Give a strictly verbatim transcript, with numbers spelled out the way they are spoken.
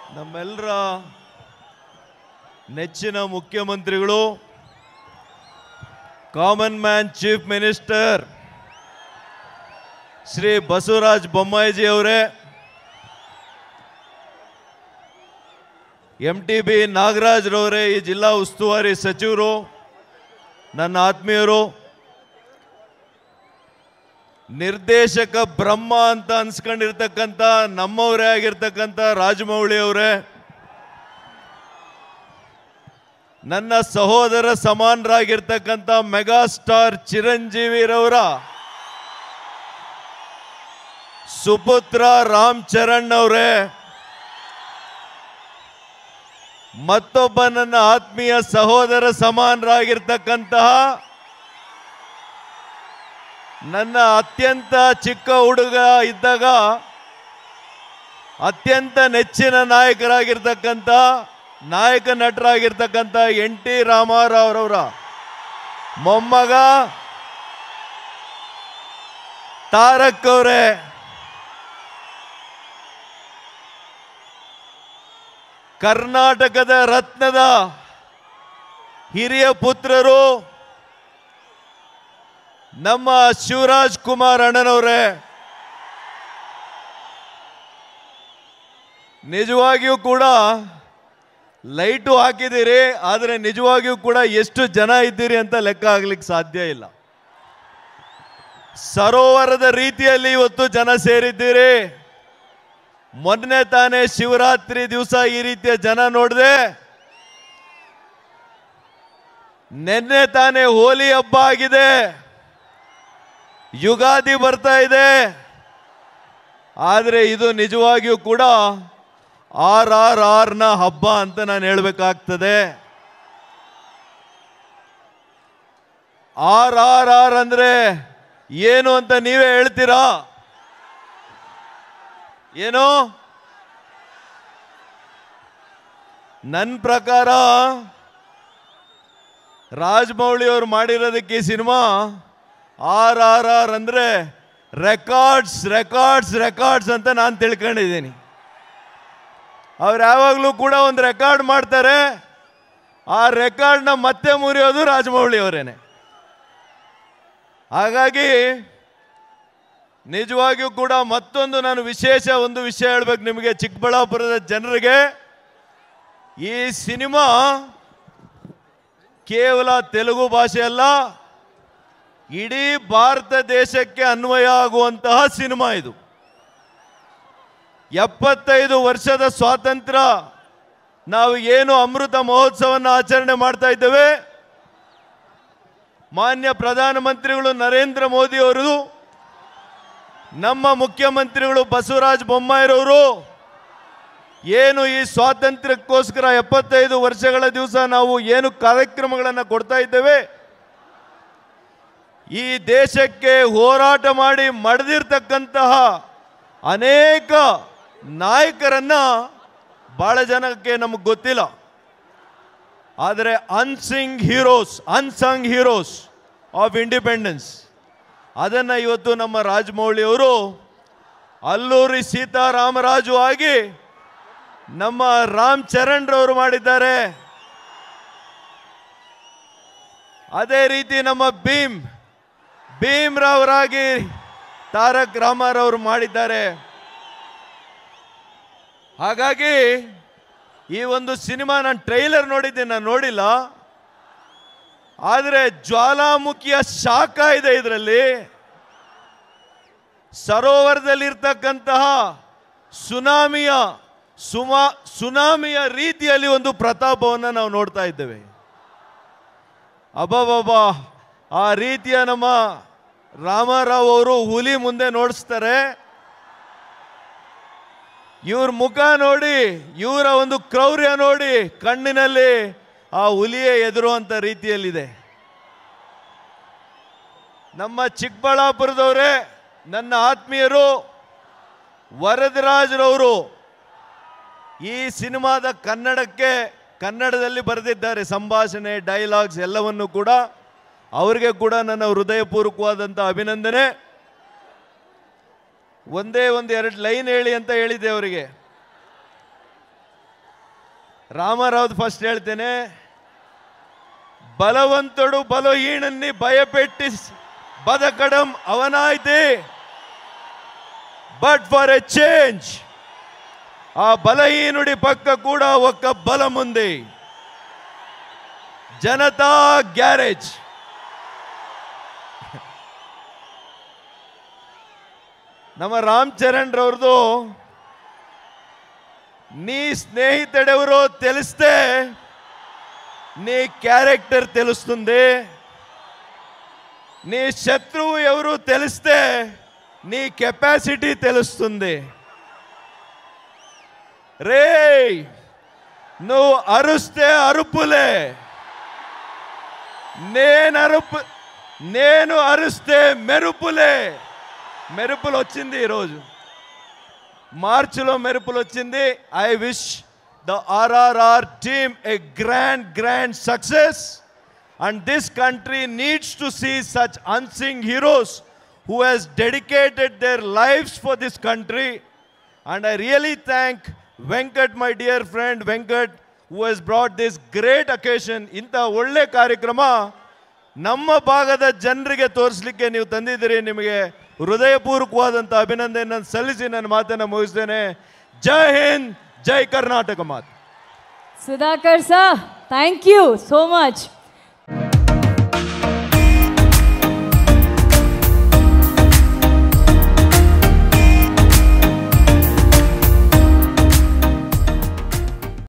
ನಮ್ಮೆಲ್ಲರ ನೆಚ್ಚಿನ ಮುಖ್ಯಮಂತ್ರಿಗಳು, common man chief minister Shri Basavaraj ಬೊಮ್ಮಾಯಿಜಿ ಅವರೇ, ಎಂ ಟಿ ಬಿ ನಾಗರಾಜ್ರವರೇ, ಈ ಜಿಲ್ಲಾ ಉಸ್ತುವಾರಿ ಸಚಿವರು, ನನ್ನ ಆತ್ಮೀಯರು, ನಿರ್ದೇಶಕ ಬ್ರಹ್ಮ ಅಂತ ಅನ್ಸ್ಕೊಂಡಿರ್ತಕ್ಕಂಥ ನಮ್ಮವರೇ ಆಗಿರ್ತಕ್ಕಂಥ ರಾಜಮೌಳಿ ಅವರೇ, ನನ್ನ ಸಹೋದರ ಸಮಾನರಾಗಿರ್ತಕ್ಕಂಥ ಮೆಗಾ ಸ್ಟಾರ್ ಚಿರಂಜೀವಿರವರ ಸುಪುತ್ರ ರಾಮ್ ಚರಣ್ ಅವರೇ, ಮತ್ತೊಬ್ಬ ನನ್ನ ಆತ್ಮೀಯ ಸಹೋದರ ಸಮಾನರಾಗಿರ್ತಕ್ಕಂತಹ ನನ್ನ ಅತ್ಯಂತ ಚಿಕ್ಕ ಹುಡುಗ ಇದ್ದಾಗ ಅತ್ಯಂತ ನೆಚ್ಚಿನ ನಾಯಕರಾಗಿರ್ತಕ್ಕಂಥ ನಾಯಕ ನಟರಾಗಿರ್ತಕ್ಕಂಥ ಎನ್ ಟಿ ರಾಮಾರಾವ್ರವರ ಮೊಮ್ಮಗ ತಾರಕ್ ಅವರೇ, ಕರ್ನಾಟಕದ ರತ್ನದ ಹಿರಿಯ ಪುತ್ರರು ನಮ್ಮ ಶಿವರಾಜ್ ಕುಮಾರ್ ಅಣ್ಣನವರೇ, ನಿಜವಾಗಿಯೂ ಕೂಡ ಲೈಟು ಹಾಕಿದ್ದೀರಿ, ಆದರೆ ನಿಜವಾಗಿಯೂ ಕೂಡ ಎಷ್ಟು ಜನ ಇದ್ದೀರಿ ಅಂತ ಲೆಕ್ಕ ಆಗ್ಲಿಕ್ಕೆ ಸಾಧ್ಯ ಇಲ್ಲ. ಸರೋವರದ ರೀತಿಯಲ್ಲಿ ಇವತ್ತು ಜನ ಸೇರಿದ್ದೀರಿ. ಮೊನ್ನೆ ತಾನೇ ಶಿವರಾತ್ರಿ ದಿವಸ ಈ ರೀತಿಯ ಜನ ನೋಡಿದೆ. ನಿನ್ನೆ ತಾನೇ ಹೋಲಿ ಹಬ್ಬ ಆಗಿದೆ, ಯುಗಾದಿ ಬರ್ತಾ ಇದೆ. ಆದರೆ ಇದು ನಿಜವಾಗಿಯೂ ಕೂಡ ಆರ್ ಆರ್ ಆರ್ ನ ಹಬ್ಬ ಅಂತ ನಾನು ಹೇಳಬೇಕಾಗ್ತದೆ. ಆರ್ ಆರ್ ಆರ್ ಅಂದ್ರೆ ಏನು ಅಂತ ನೀವೇ ಹೇಳ್ತೀರಾ? ಏನು? ನನ್ನ ಪ್ರಕಾರ ರಾಜಮೌಳಿ ಅವರು ಮಾಡಿರೋದಕ್ಕೆ ಸಿನಿಮಾ ಆರ್ ಆರ್ ಆರ್ ಅಂದ್ರೆ ರೆಕಾರ್ಡ್ಸ್ ರೆಕಾರ್ಡ್ಸ್ ರೆಕಾರ್ಡ್ಸ್ ಅಂತ ನಾನು ತಿಳ್ಕೊಂಡಿದ್ದೀನಿ. ಅವ್ರು ಯಾವಾಗಲೂ ಕೂಡ ಒಂದು ರೆಕಾರ್ಡ್ ಮಾಡ್ತಾರೆ, ಆ ರೆಕಾರ್ಡ್ನ ಮತ್ತೆ ಮುರಿಯೋದು ರಾಜಮೌಳಿ ಅವರೇನೆ. ಹಾಗಾಗಿ ನಿಜವಾಗಿಯೂ ಕೂಡ ಮತ್ತೊಂದು ನಾನು ವಿಶೇಷ ಒಂದು ವಿಷಯ ಹೇಳ್ಬೇಕು ನಿಮಗೆ, ಚಿಕ್ಕಬಳ್ಳಾಪುರದ ಜನರಿಗೆ. ಈ ಸಿನಿಮಾ ಕೇವಲ ತೆಲುಗು ಭಾಷೆ ಅಲ್ಲ, ಇಡೀ ಭಾರತ ದೇಶಕ್ಕೆ ಅನ್ವಯ ಆಗುವಂತಹ ಸಿನಿಮಾ ಇದು. ಎಪ್ಪತ್ತೈದು ವರ್ಷದ ಸ್ವಾತಂತ್ರ್ಯ ನಾವು ಏನು ಅಮೃತ ಮಹೋತ್ಸವವನ್ನು ಆಚರಣೆ ಮಾಡ್ತಾ ಇದ್ದೇವೆ, ಮಾನ್ಯ ಪ್ರಧಾನಮಂತ್ರಿಗಳು ನರೇಂದ್ರ ಮೋದಿ ಅವರು, ನಮ್ಮ ಮುಖ್ಯಮಂತ್ರಿಗಳು ಬಸವರಾಜ ಬೊಮ್ಮಾಯಿರವರು ಏನು ಈ ಸ್ವಾತಂತ್ರ್ಯಕ್ಕೋಸ್ಕರ ಎಪ್ಪತ್ತೈದು ವರ್ಷಗಳ ದಿವಸ ನಾವು ಏನು ಕಾರ್ಯಕ್ರಮಗಳನ್ನು ಕೊಡ್ತಾ ಇದ್ದೇವೆ, ಈ ದೇಶಕ್ಕೆ ಹೋರಾಟ ಮಾಡಿ ಮಡಿದಿರ್ತಕ್ಕಂತಹ ಅನೇಕ ನಾಯಕರನ್ನ ಬಹಳ ಜನಕ್ಕೆ ನಮಗೆ ಗೊತ್ತಿಲ್ಲ. ಆದರೆ unsung heroes unsung heroes of independence ಅದನ್ನು ಇವತ್ತು ನಮ್ಮ ರಾಜಮೌಳಿ ಅವರು ಅಲ್ಲೂರಿ ಸೀತಾರಾಮರಾಜು ಆಗಿ ನಮ್ಮ ರಾಮ್ ಚರಣ್ ರವರು ಮಾಡಿದ್ದಾರೆ. ಅದೇ ರೀತಿ ನಮ್ಮ ಭೀಮ್ ಭೀಮ್ ರಾವರಾಗಿ ತಾರಕ್ ರಾಮಾರವರು ಮಾಡಿದ್ದಾರೆ. ಹಾಗಾಗಿ ಈ ಒಂದು ಸಿನಿಮಾ ನಾನು ಟ್ರೈಲರ್ ನೋಡಿದ್ದೀನಿ, ನಾನು ನೋಡಿಲ್ಲ. ಆದರೆ ಜ್ವಾಲಾಮುಖಿಯ ಶಾಖ ಇದೆ ಇದರಲ್ಲಿ. ಸರೋವರದಲ್ಲಿರ್ತಕ್ಕಂತಹ ಸುನಾಮಿಯ ಸುಮಾ ಸುನಾಮಿಯ ರೀತಿಯಲ್ಲಿ ಒಂದು ಪ್ರತಾಪವನ್ನು ನಾವು ನೋಡ್ತಾ ಇದ್ದೇವೆ. ಅಬ್ಬಬ್ಬಾ, ಆ ರೀತಿಯ ನಮ್ಮ ರಾಮಾರಾವ್ ಅವರು ಹುಲಿ ಮುಂದೆ ನೋಡಿಸ್ತಾರೆ. ಇವ್ರ ಮುಖ ನೋಡಿ, ಇವರ ಒಂದು ಕ್ರೌರ್ಯ ನೋಡಿ, ಕಣ್ಣಿನಲ್ಲಿ ಆ ಹುಲಿಯೇ ಎದುರುವಂತ ರೀತಿಯಲ್ಲಿದೆ. ನಮ್ಮ ಚಿಕ್ಕಬಳ್ಳಾಪುರದವರೇ, ನನ್ನ ಆತ್ಮೀಯರು, ವರದರಾಜ್ರವರು ಈ ಸಿನಿಮಾದ ಕನ್ನಡಕ್ಕೆ ಕನ್ನಡದಲ್ಲಿ ಬರೆದಿದ್ದಾರೆ, ಸಂಭಾಷಣೆ, ಡೈಲಾಗ್ಸ್ ಎಲ್ಲವನ್ನು ಕೂಡ. ಅವರಿಗೆ ಕೂಡ ನನ್ನ ಹೃದಯಪೂರ್ವಕವಾದಂಥ ಅಭಿನಂದನೆ. ಒಂದೇ ಒಂದು ಎರಡು ಲೈನ್ ಹೇಳಿ ಅಂತ ಹೇಳಿದ್ದೆ ಅವರಿಗೆ. రామారావు ఫస్ట్ ಹೇಳ್ತೇನೆ, బలవంతుడు బలహీనుని భయపెట్టి బతకడం అవనాయితీ, బట్ ఫర్ ఎ చేంజ్ ఆ బలహీనుడి పక్క కూడా ఒక బలం ఉంది, ಜನತಾ ಗ್ಯಾರೇಜ್. ನಮ್ಮ ರಾಮ್ ಚರಣ್ ರವ್ರದು నీ స్నేహితుడెవరో తెలిస్తే నీ క్యారెక్టర్ తెలుస్తుంది, నీ శత్రువు ఎవరు తెలిస్తే నీ కెపాసిటీ తెలుస్తుంది. రే నువ్వు అరుస్తే అరుపులే, నేను అరుపు నేను అరుస్తే మెరుపులే. మెరుపులు వచ్చింది ఈరోజు, మార్చిలో మెరుపులు వచ్చింది. I wish the RRR team a grand grand success, and this country needs to see such unsung heroes who has dedicated their lives for this country. And I really thank Venkat, my dear friend Venkat, who has brought this great occasion. Inta olle ಕಾರ್ಯಕ್ರಮ ನಮ್ಮ ಭಾಗದ ಜನರಿಗೆ ತೋರಿಸಲಿಕ್ಕೆ ನೀವು ತಂದಿದ್ದೀರಿ. ನಿಮಗೆ ಹೃದಯಪೂರ್ವಕವಾದಂಥ ಅಭಿನಂದನೆಯನ್ನು ಸಲ್ಲಿಸಿ ನನ್ನ ಮಾತನ್ನು ಮುಗಿಸ್ತೇನೆ. ಜೈ ಹಿಂದ್, ಜೈ ಕರ್ನಾಟಕ ಮಾತು. Sudhakar sir, thank you so much.